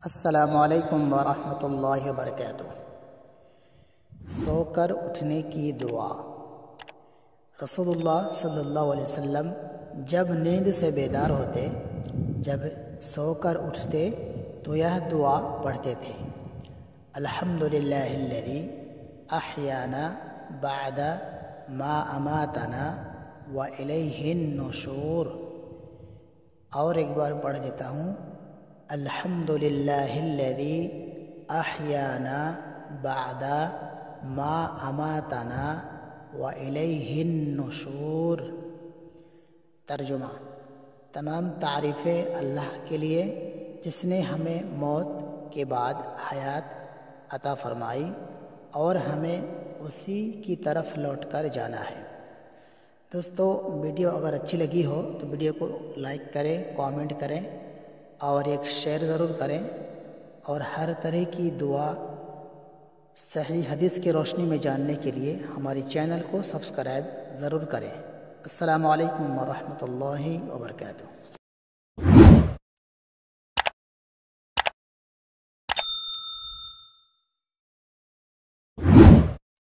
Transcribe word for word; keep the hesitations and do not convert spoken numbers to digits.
السلام علیکم ورحمۃ اللہ وبرکاتہ۔ سو کر اٹھنے کی دعا۔ رسول اللہ صلی اللہ علیہ وسلم جب نیند سے بیدار ہوتے، جب سو کر اٹھتے تو یہ دعا پڑھتے تھے: الحمدللہ الذی احیانا بعد ما اماتنا والیہ النشور۔ اور ایک بار پڑھ دیتا ہوں: الحمدللہ الذی احیانا بعد ما اماتنا والیہ النشور۔ ترجمہ: تمام تعریفیں اللہ کے لیے جس نے ہمیں موت کے بعد حیات عطا فرمائی اور ہمیں اسی کی طرف لوٹ کر جانا ہے۔ دوستو، ویڈیو اگر اچھی لگی ہو تو ویڈیو کو لائک کریں، کامنٹ کریں اور ایک شیئر ضرور کریں، اور ہر طرح کی دعا صحیح حدیث کی روشنی میں جاننے کے لیے ہماری چینل کو سبسکرائب ضرور کریں۔ السلام علیکم ورحمۃ اللہ وبرکاتہ۔